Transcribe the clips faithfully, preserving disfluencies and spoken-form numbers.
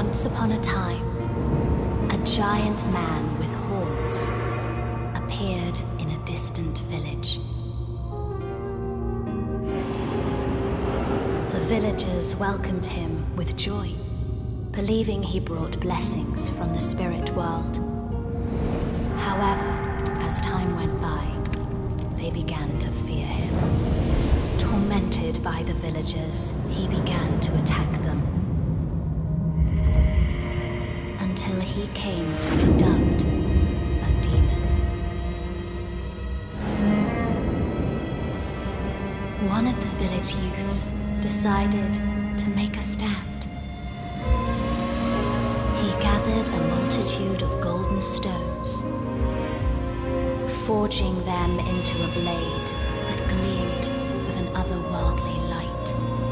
Once upon a time, a giant man with horns appeared in a distant village. The villagers welcomed him with joy, believing he brought blessings from the spirit world. However, as time went by, they began to fear him. Tormented by the villagers, he began to attack them, until he came to be dubbed a demon. One of the village youths decided to make a stand. He gathered a multitude of golden stones, forging them into a blade that gleamed with an otherworldly light.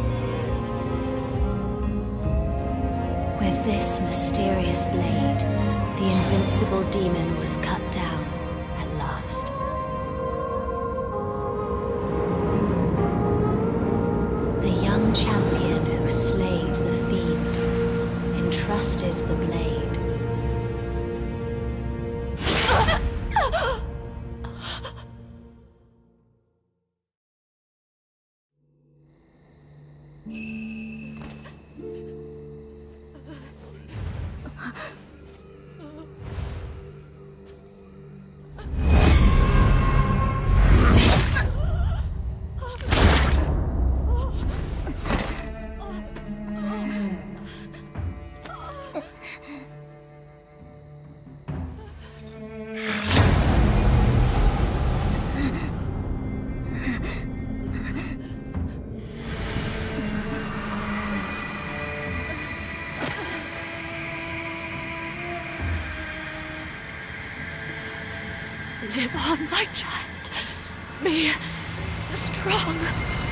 With this mysterious blade, the invincible demon was cut down at last. The young champion who slayed the fiend entrusted the blade Live on, my child. Be strong.